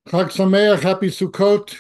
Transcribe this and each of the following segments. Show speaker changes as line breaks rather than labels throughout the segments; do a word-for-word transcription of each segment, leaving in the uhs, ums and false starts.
Chag Sameach, happy Sukkot,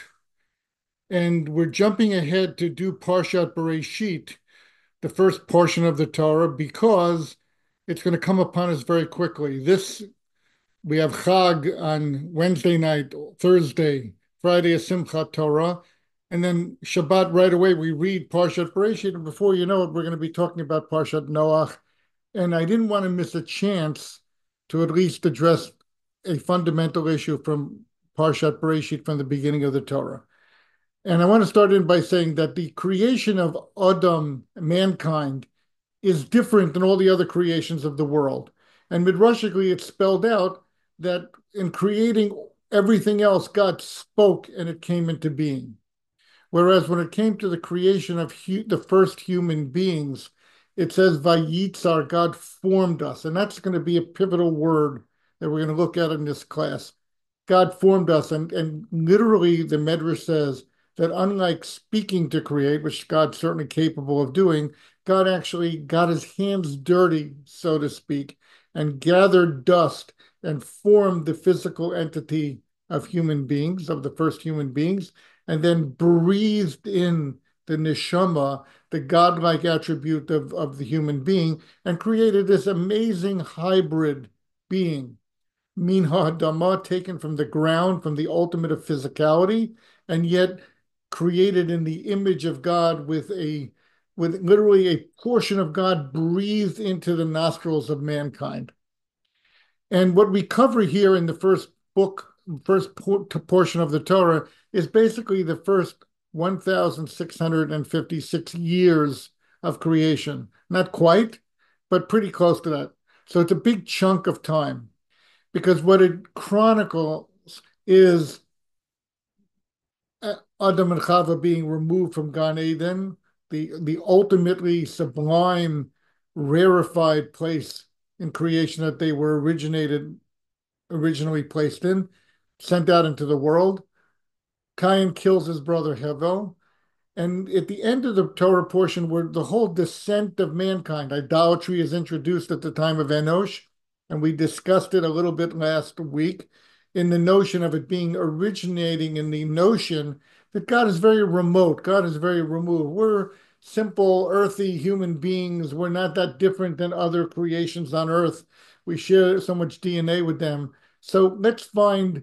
and we're jumping ahead to do Parshat Bereshit, the first portion of the Torah, because it's going to come upon us very quickly. This we have Chag on Wednesday night, Thursday, Friday is Simchat Torah, and then Shabbat right away we read Parshat Bereshit, and before you know it, we're going to be talking about Parshat Noach. And I didn't want to miss a chance to at least address a fundamental issue from Parshat Bereshit from the beginning of the Torah. And I want to start in by saying that the creation of Adam, mankind, is different than all the other creations of the world. And midrashically, it's spelled out that in creating everything else, God spoke and it came into being. Whereas when it came to the creation of hu- the first human beings, it says Vayitzar, God formed us. And that's going to be a pivotal word that we're going to look at in this class. God formed us. And, and literally, the Medrash says that unlike speaking to create, which God's certainly capable of doing, God actually got his hands dirty, so to speak, and gathered dust and formed the physical entity of human beings, of the first human beings, and then breathed in the neshama, the godlike attribute of, of the human being, and created this amazing hybrid being. Min ha'adamah, taken from the ground, from the ultimate of physicality, and yet created in the image of God with a with literally a portion of God breathed into the nostrils of mankind. And what we cover here in the first book, first portion of the Torah, is basically the first one thousand six hundred fifty-six years of creation. Not quite, but pretty close to that. So it's a big chunk of time because what it chronicles is Adam and Chava being removed from Gan Eden, the, the ultimately sublime, rarefied place in creation that they were originated originally placed in, sent out into the world. Cain kills his brother Hevel. And at the end of the Torah portion, where the whole descent of mankind, idolatry is introduced at the time of Enosh, and we discussed it a little bit last week, in the notion of it being originating in the notion that God is very remote, God is very removed. We're simple, earthy human beings. We're not that different than other creations on earth. We share so much D N A with them. So let's find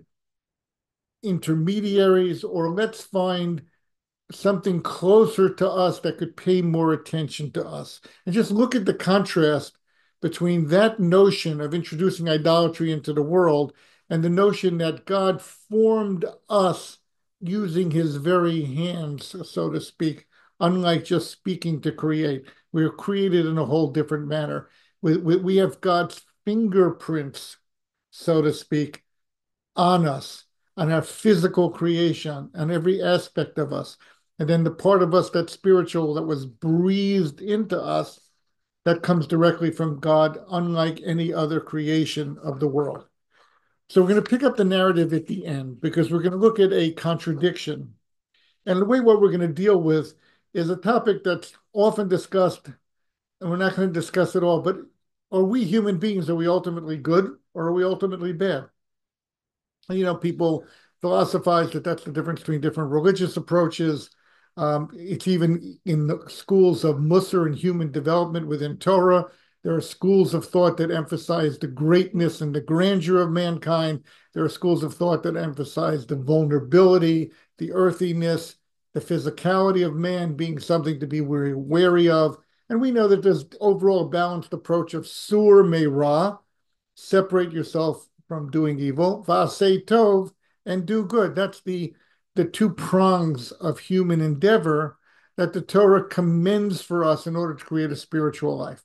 intermediaries, or let's find something closer to us that could pay more attention to us. And just look at the contrast between that notion of introducing idolatry into the world and the notion that God formed us using his very hands, so to speak, unlike just speaking to create. We are created in a whole different manner. We, we, we have God's fingerprints, so to speak, on us, on our physical creation, on every aspect of us. And then the part of us that's spiritual, that was breathed into us, that comes directly from God, unlike any other creation of the world. So we're going to pick up the narrative at the end because we're going to look at a contradiction. And the way what we're going to deal with is a topic that's often discussed, and we're not going to discuss it all, but are we human beings, are we ultimately good or are we ultimately bad? You know, people philosophize that that's the difference between different religious approaches. Um, it's even in the schools of Musar and human development within Torah. There are schools of thought that emphasize the greatness and the grandeur of mankind. There are schools of thought that emphasize the vulnerability, the earthiness, the physicality of man being something to be very wary of. And we know that there's overall a balanced approach of sur me'ra, separate yourself from doing evil, va'asei tov, and do good. That's the the two prongs of human endeavor that the Torah commends for us in order to create a spiritual life.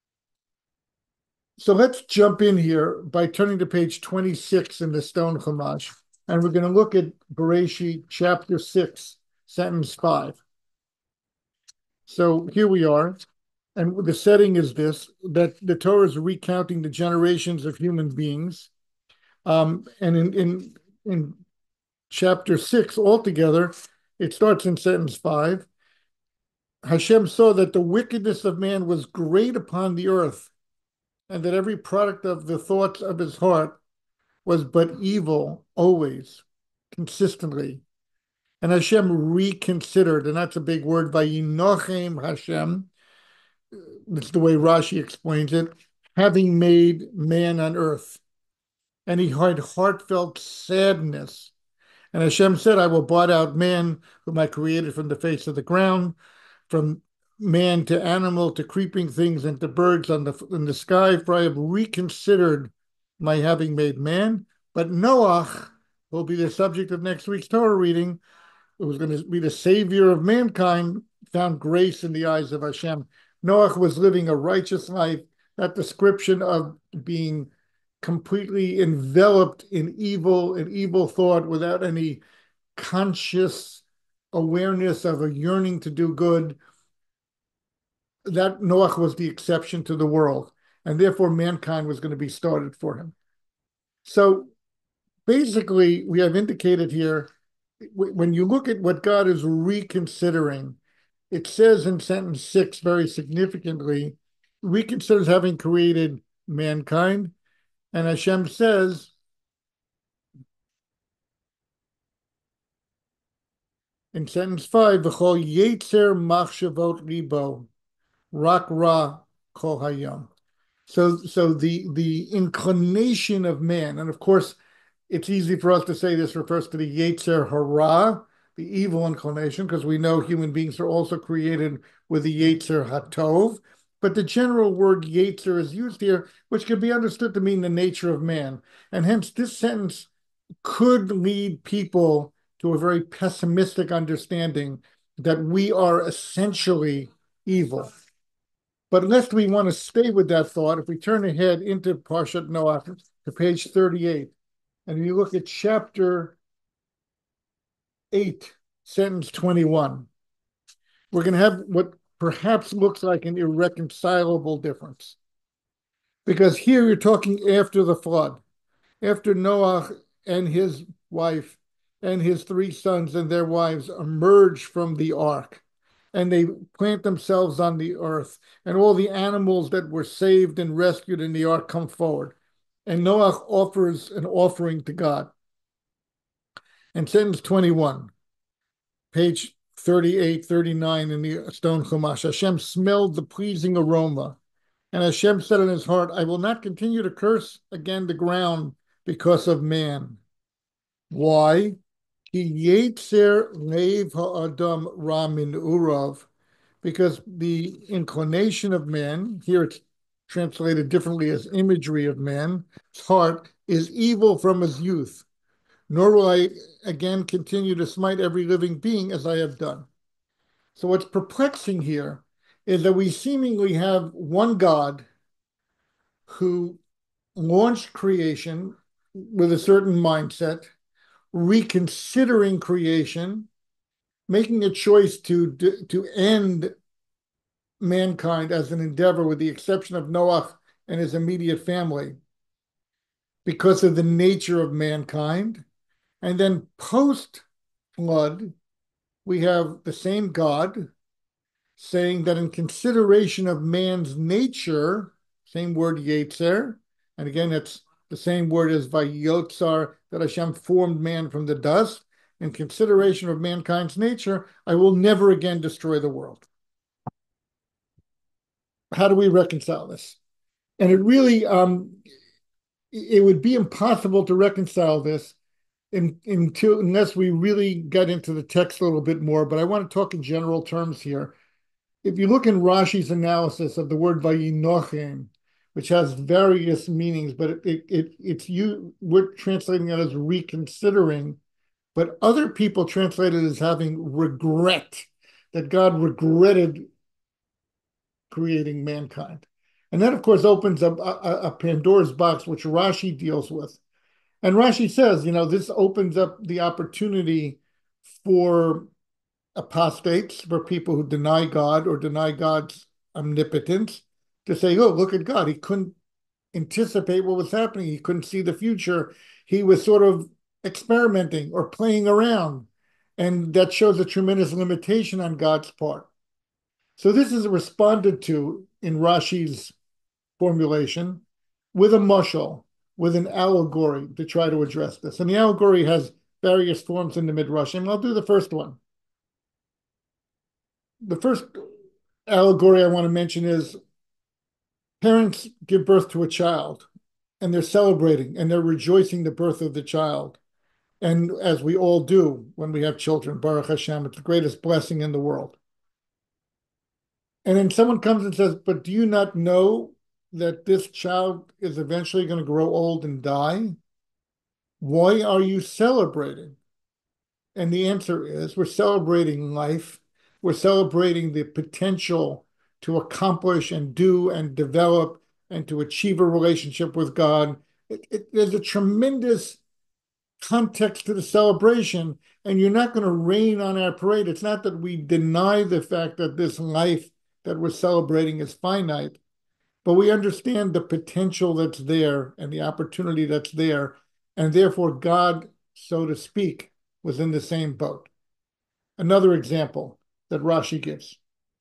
So let's jump in here by turning to page twenty-six in the Stone Chumash, and we're going to look at Bereshit chapter six, sentence five. So here we are, and the setting is this, that the Torah is recounting the generations of human beings. Um, and in, in in chapter six altogether, it starts in sentence five. Hashem saw that the wickedness of man was great upon the earth, and that every product of the thoughts of his heart was but evil always. consistently. And Hashem reconsidered, and that's a big word, Vayinochem Hashem. That's the way Rashi explains it, having made man on earth. And he had heartfelt sadness. And Hashem said, I will blot out man, whom I created from the face of the ground, from man to animal to creeping things and to birds on the in the sky, for I have reconsidered my having made man. But Noach will be the subject of next week's Torah reading. It was going to be the savior of mankind, found grace in the eyes of Hashem. Noach was living a righteous life. That description of being completely enveloped in evil and evil thought without any conscious awareness of a yearning to do good, that Noach was the exception to the world, and therefore mankind was going to be started for him. So basically, we have indicated here, when you look at what God is reconsidering, it says in sentence six very significantly, reconsiders having created mankind, and Hashem says, in sentence five, V'chol yetzer machshavot libo, rak ra kol hayom. So, so the the inclination of man, and of course, it's easy for us to say this refers to the yetzer hara, the evil inclination, because we know human beings are also created with the yetzer hatov. But the general word yetzer is used here, which can be understood to mean the nature of man. And hence, this sentence could lead people to a very pessimistic understanding that we are essentially evil. But lest we want to stay with that thought, if we turn ahead into Parshat Noach to page thirty-eight, and you look at chapter eight, sentence twenty-one, we're going to have what perhaps looks like an irreconcilable difference. Because here you're talking after the flood, after Noach and his wife and his three sons and their wives emerge from the ark, and they plant themselves on the earth, and all the animals that were saved and rescued in the ark come forward. And Noach offers an offering to God. And sentence twenty-one, page thirty-eight, thirty-nine in the stone Chumash, Hashem smelled the pleasing aroma. And Hashem said in his heart, I will not continue to curse again the ground because of man. Why? Ki yetzer leiv ha'adam ra min urav, because the inclination of man, here it's translated differently as imagery of man, his heart is evil from his youth. Nor will I again continue to smite every living being as I have done. So what's perplexing here is that we seemingly have one God who launched creation with a certain mindset, reconsidering creation, making a choice to, to end mankind as an endeavor, with the exception of Noach and his immediate family, because of the nature of mankind. And then post-flood, we have the same God saying that in consideration of man's nature, same word yetzer, and again, it's the same word as vayotzar, that Hashem formed man from the dust. In consideration of mankind's nature, I will never again destroy the world. How do we reconcile this? And it really, um, it would be impossible to reconcile this in, until, unless we really get into the text a little bit more. But I want to talk in general terms here. If you look in Rashi's analysis of the word vayinochem, which has various meanings, but it, it, it it's you we're translating it as reconsidering, but other people translate it as having regret, that God regretted creating mankind. And that, of course, opens up a, a Pandora's box, which Rashi deals with. And Rashi says, you know, this opens up the opportunity for apostates, for people who deny God or deny God's omnipotence, to say, oh, look at God. He couldn't anticipate what was happening. He couldn't see the future. He was sort of experimenting or playing around. And that shows a tremendous limitation on God's part. So this is responded to in Rashi's formulation with a mushal, with an allegory to try to address this. And the allegory has various forms in the Midrashim. I'll do the first one. The first allegory I want to mention is parents give birth to a child and they're celebrating and they're rejoicing the birth of the child. And as we all do when we have children, Baruch Hashem, it's the greatest blessing in the world. And then someone comes and says, but do you not know that this child is eventually going to grow old and die? Why are you celebrating? And the answer is we're celebrating life. We're celebrating the potential to accomplish and do and develop and to achieve a relationship with God. It, it, there's a tremendous context to the celebration, and you're not going to rain on our parade. It's not that we deny the fact that this life that we're celebrating is finite, but we understand the potential that's there and the opportunity that's there, and therefore God, so to speak, was in the same boat. Another example that Rashi gives.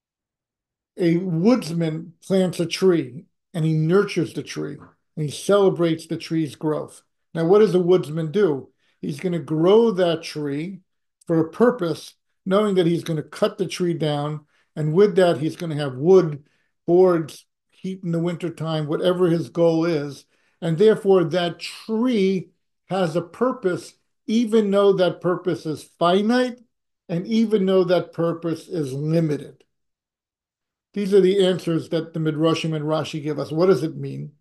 A woodsman plants a tree and he nurtures the tree and he celebrates the tree's growth. Now, what does a woodsman do? He's going to grow that tree for a purpose, knowing that he's going to cut the tree down, and with that, he's going to have wood, boards, heat in the wintertime, whatever his goal is. And therefore, that tree has a purpose, even though that purpose is finite and even though that purpose is limited. These are the answers that the Midrashim and Rashi give us. What does it mean?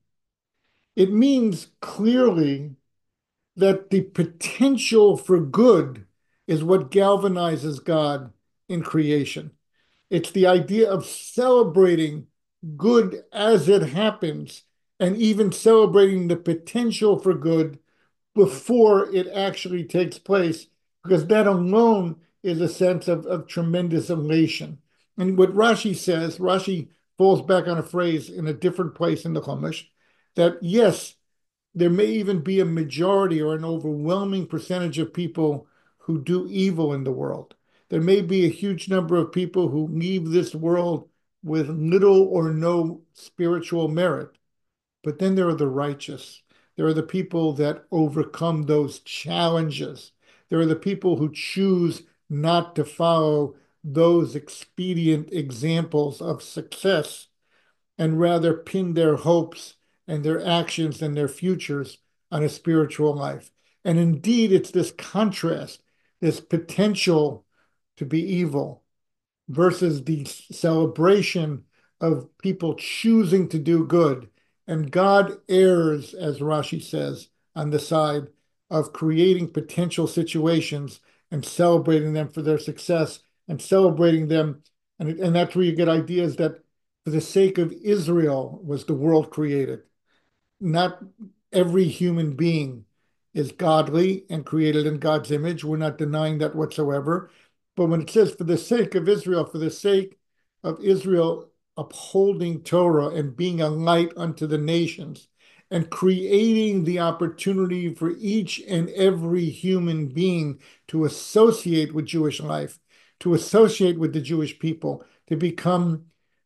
It means clearly that the potential for good is what galvanizes God in creation. It's the idea of celebrating good as it happens and even celebrating the potential for good before it actually takes place, because that alone is a sense of, of tremendous elation. And what Rashi says, Rashi falls back on a phrase in a different place in the Chumash, that yes, there may even be a majority or an overwhelming percentage of people who do evil in the world. There may be a huge number of people who leave this world with little or no spiritual merit. But then there are the righteous. There are the people that overcome those challenges. There are the people who choose not to follow those expedient examples of success and rather pin their hopes and their actions and their futures on a spiritual life. And indeed, it's this contrast, this potential to be evil versus the celebration of people choosing to do good. And God errs, as Rashi says, on the side of creating potential situations and celebrating them for their success and celebrating them. And, and that's where you get ideas that for the sake of Israel was the world created. Not every human being is godly and created in God's image. We're not denying that whatsoever. But when it says for the sake of Israel, for the sake of Israel upholding Torah and being a light unto the nations and creating the opportunity for each and every human being to associate with Jewish life, to associate with the Jewish people, to become,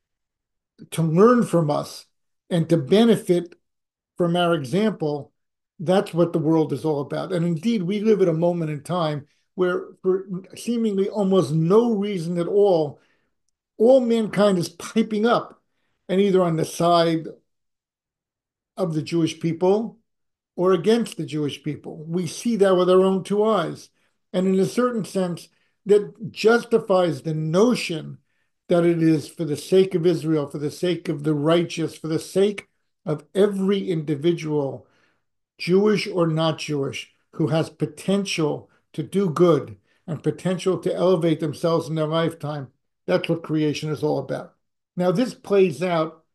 to learn from us and to benefit from our example, that's what the world is all about. And indeed, we live at a moment in time where for seemingly almost no reason at all, all mankind is piping up and either on the side of the Jewish people or against the Jewish people. We see that with our own two eyes. And in a certain sense, that justifies the notion that it is for the sake of Israel, for the sake of the righteous, for the sake of every individual, Jewish or not Jewish, who has potential to do good and potential to elevate themselves in their lifetime. That's what creation is all about. Now, this plays out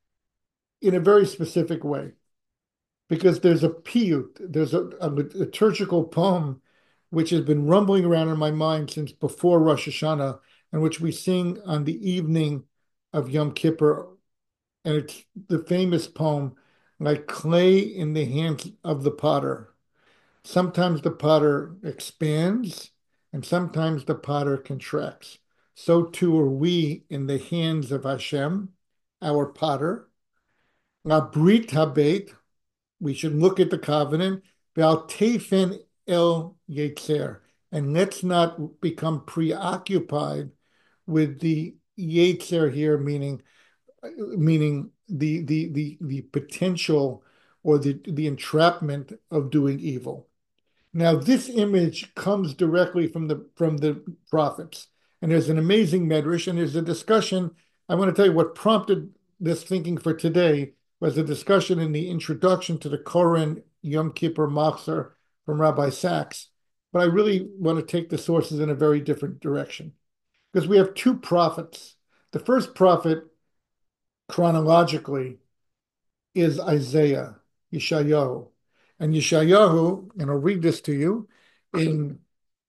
in a very specific way because there's a piyut, there's a, a liturgical poem which has been rumbling around in my mind since before Rosh Hashanah, and which we sing on the evening of Yom Kippur. And it's the famous poem, like clay in the hands of the potter. Sometimes the potter expands, and sometimes the potter contracts. So too are we in the hands of Hashem, our potter. La brit habet, we should look at the covenant. Ve'al tefen El Yetzer. And let's not become preoccupied with the Yetzer here, meaning meaning the the the the potential or the the entrapment of doing evil. Now, this image comes directly from the from the prophets, and there's an amazing medrash, and there's a discussion. I want to tell you what prompted this thinking for today was a discussion in the introduction to the Koren Yom Kippur Machzor from Rabbi Sachs. But I really want to take the sources in a very different direction because we have two prophets. The first prophet, chronologically, is Isaiah, Yeshayahu. And Yeshayahu, and I'll read this to you, in,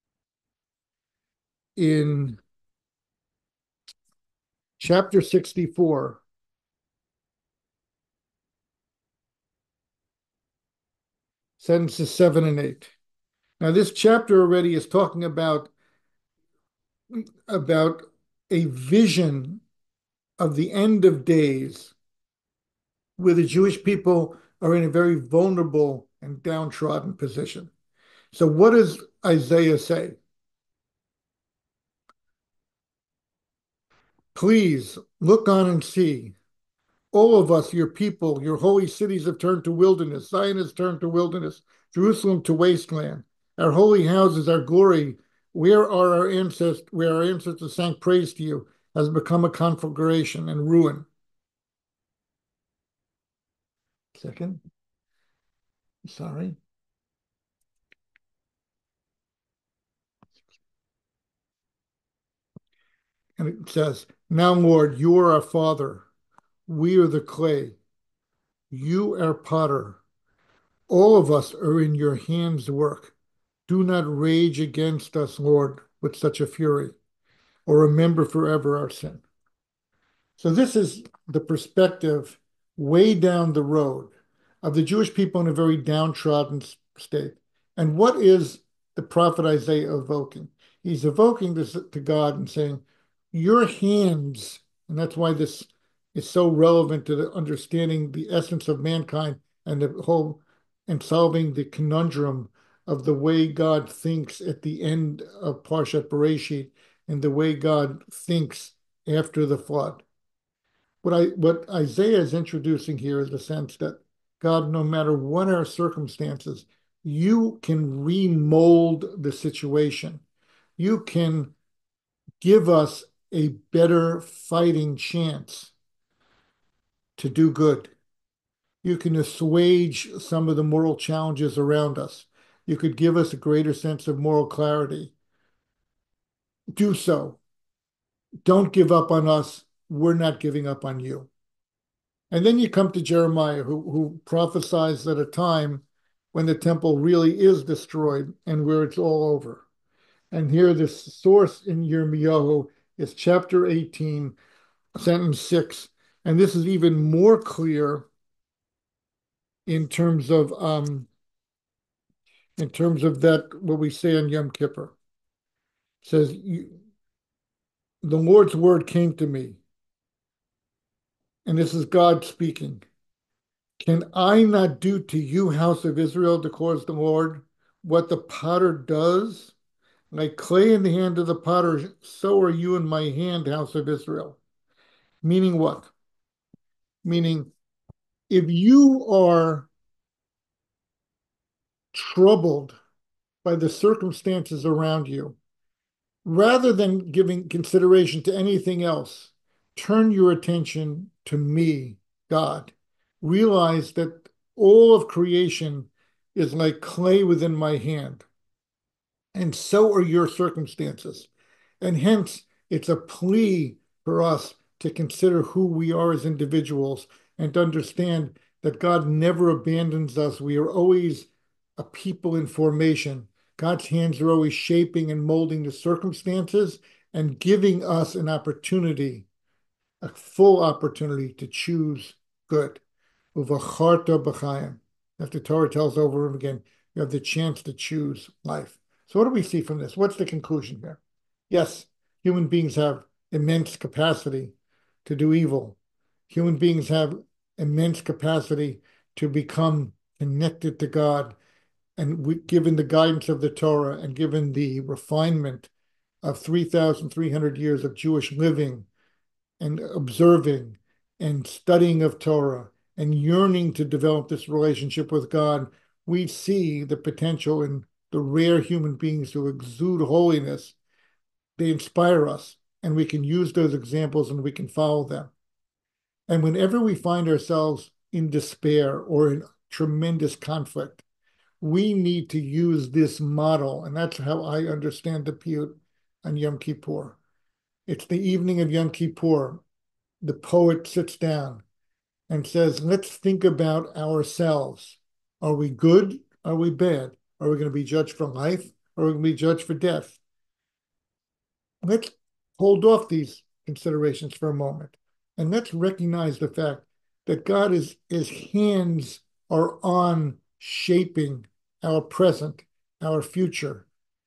in chapter sixty-four, sentences seven and eight. Now, this chapter already is talking about, about a vision of the end of days where the Jewish people are in a very vulnerable and downtrodden position. So, what does Isaiah say? Please look on and see. All of us, your people, your holy cities have turned to wilderness. Zion has turned to wilderness. Jerusalem to wasteland. Our holy houses, our glory, where are our ancestors, where our ancestors sang praise to you, has become a conflagration and ruin. Second. Sorry. And it says, now, Lord, you are our Father. We are the clay. You are potter. All of us are in your hands' work. Do not rage against us, Lord, with such a fury, or remember forever our sin. So this is the perspective way down the road of the Jewish people in a very downtrodden state. And what is the prophet Isaiah evoking? He's evoking this to God and saying, your hands, and that's why this is so relevant to the understanding the essence of mankind and the whole and solving the conundrum of the way God thinks at the end of Parshat Bereshit and the way God thinks after the flood. What I what Isaiah is introducing here is the sense that God, no matter what our circumstances, you can remold the situation. You can give us a better fighting chance to do good. You can assuage some of the moral challenges around us. You could give us a greater sense of moral clarity. Do so. Don't give up on us. We're not giving up on you. And then you come to Jeremiah, who, who prophesies at a time when the temple really is destroyed and where it's all over. And here, this source in Yirmiyahu is chapter eighteen, sentence six. And this is even more clear in terms of um, in terms of that, what we say on Yom Kippur. It says, the Lord's word came to me, and this is God speaking. Can I not do to you, house of Israel, declares the Lord, what the potter does? Like clay in the hand of the potter, so are you in my hand, house of Israel. Meaning what? Meaning, if you are troubled by the circumstances around you, rather than giving consideration to anything else, turn your attention to me, God. Realize that all of creation is like clay within my hand, and so are your circumstances. And hence, it's a plea for us to consider who we are as individuals and to understand that God never abandons us. We are always a people in formation. God's hands are always shaping and molding the circumstances and giving us an opportunity, a full opportunity to choose good. Uvacharta b'chaim. As the Torah tells over and over again, you have the chance to choose life. So what do we see from this? What's the conclusion here? Yes, human beings have immense capacity to do evil. Human beings have immense capacity to become connected to God And we, given the guidance of the Torah and given the refinement of three thousand three hundred years of Jewish living and observing and studying of Torah and yearning to develop this relationship with God, we see the potential in the rare human beings who exude holiness. They inspire us, and we can use those examples and we can follow them. And whenever we find ourselves in despair or in tremendous conflict, we need to use this model. And that's how I understand the piyut on Yom Kippur. It's the evening of Yom Kippur. The poet sits down and says, let's think about ourselves. Are we good? Are we bad? Are we going to be judged for life? Or are we going to be judged for death? Let's hold off these considerations for a moment. And let's recognize the fact that God is, his hands are on shaping our present, our future.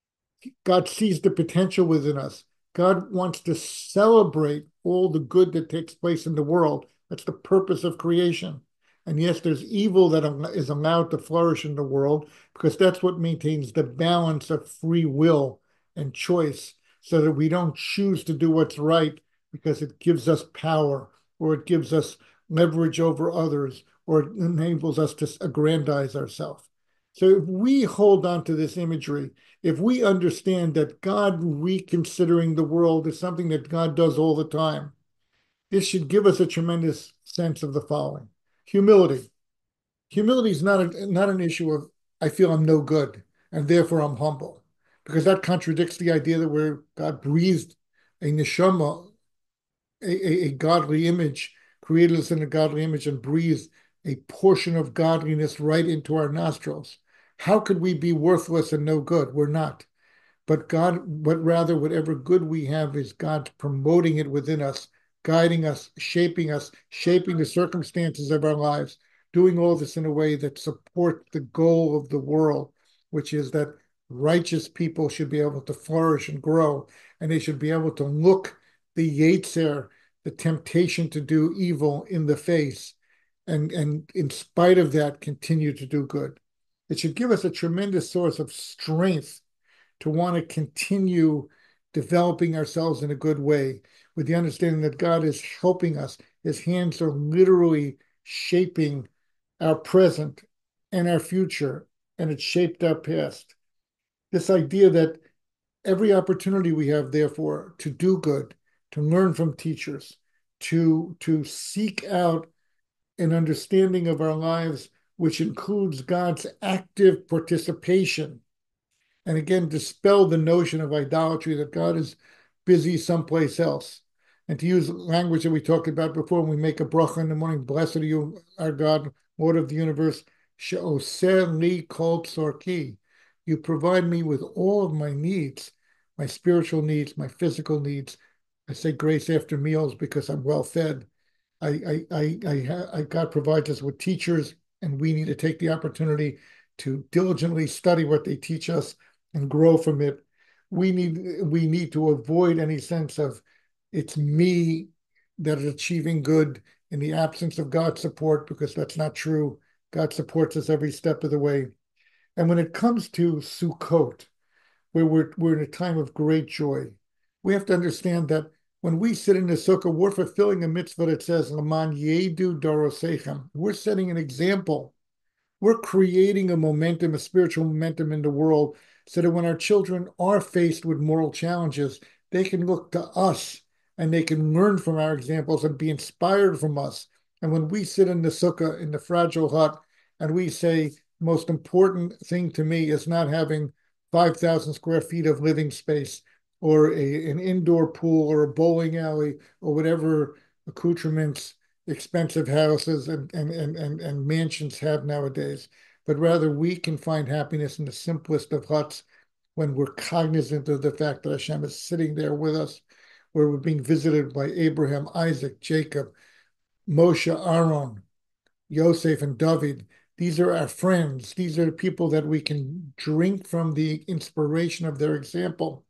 God sees the potential within us. God wants to celebrate all the good that takes place in the world. That's the purpose of creation. And yes, there's evil that is allowed to flourish in the world because that's what maintains the balance of free will and choice so that we don't choose to do what's right because it gives us power or it gives us leverage over others or it enables us to aggrandize ourselves. So if we hold on to this imagery, if we understand that God reconsidering the world is something that God does all the time, this should give us a tremendous sense of the following. Humility. Humility is not, a, not an issue of, I feel I'm no good, and therefore I'm humble, because that contradicts the idea that where God breathed a neshama, a, a, a godly image, created us in a godly image and breathed a portion of godliness right into our nostrils. How could we be worthless and no good? We're not. But God, but rather whatever good we have is God promoting it within us, guiding us, shaping us, shaping the circumstances of our lives, doing all this in a way that supports the goal of the world, which is that righteous people should be able to flourish and grow, and they should be able to look the Yetzer, the temptation to do evil, in the face, and, and in spite of that, continue to do good. It should give us a tremendous source of strength to want to continue developing ourselves in a good way with the understanding that God is helping us. His hands are literally shaping our present and our future, and it shaped our past. This idea that every opportunity we have, therefore, to do good, to learn from teachers, to, to seek out an understanding of our lives, which includes God's active participation. And again, dispel the notion of idolatry that God is busy someplace else. And to use language that we talked about before, when we make a bracha in the morning, blessed are you, our God, Lord of the universe, she'oseh li kol tzorki. You provide me with all of my needs, my spiritual needs, my physical needs. I say grace after meals because I'm well fed. I, I, I, I, I God provides us with teachers, and we need to take the opportunity to diligently study what they teach us and grow from it. We need we need to avoid any sense of it's me that is achieving good in the absence of God's support, because that's not true. God supports us every step of the way. And when it comes to Sukkot, where we're we're in a time of great joy, we have to understand that when we sit in the sukkah, we're fulfilling a mitzvah that says, Laman yedu dorosechem. We're setting an example. We're creating a momentum, a spiritual momentum in the world, so that when our children are faced with moral challenges, they can look to us and they can learn from our examples and be inspired from us. And when we sit in the sukkah, in the fragile hut, and we say, the most important thing to me is not having five thousand square feet of living space or a, an indoor pool or a bowling alley or whatever accoutrements expensive houses and, and, and, and, and mansions have nowadays, but rather we can find happiness in the simplest of huts when we're cognizant of the fact that Hashem is sitting there with us, where we're being visited by Abraham, Isaac, Jacob, Moshe, Aaron, Yosef, and David. These are our friends. These are the people that we can drink from the inspiration of their example,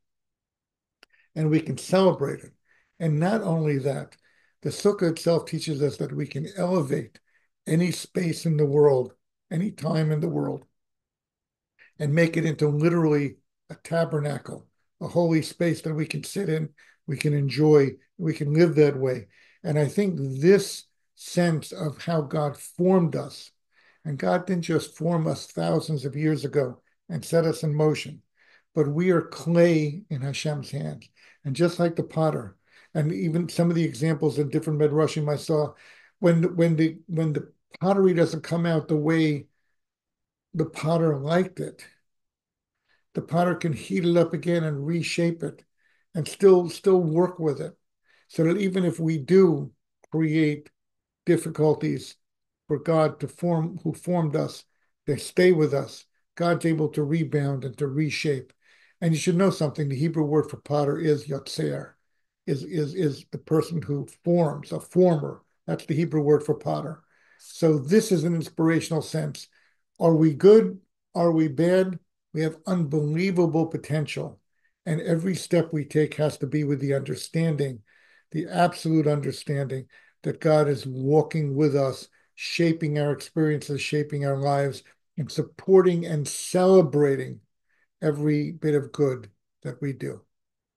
and we can celebrate it. And not only that, the sukkah itself teaches us that we can elevate any space in the world, any time in the world. and make it into literally a tabernacle, a holy space that we can sit in, we can enjoy, we can live that way. And I think this sense of how God formed us, and God didn't just form us thousands of years ago and set us in motion, but we are clay in Hashem's hands. And just like the potter, and even some of the examples in different midrashim I saw, when when the when the pottery doesn't come out the way the potter liked it, the potter can heat it up again and reshape it and still still work with it. So that even if we do create difficulties for God to form, who formed us, to stay with us, God's able to rebound and to reshape. And you should know something, the Hebrew word for potter is yotzer, is, is, is the person who forms, a former. That's the Hebrew word for potter. So this is an inspirational sense. Are we good? Are we bad? We have unbelievable potential. And every step we take has to be with the understanding, the absolute understanding that God is walking with us, shaping our experiences, shaping our lives, and supporting and celebrating every bit of good that we do.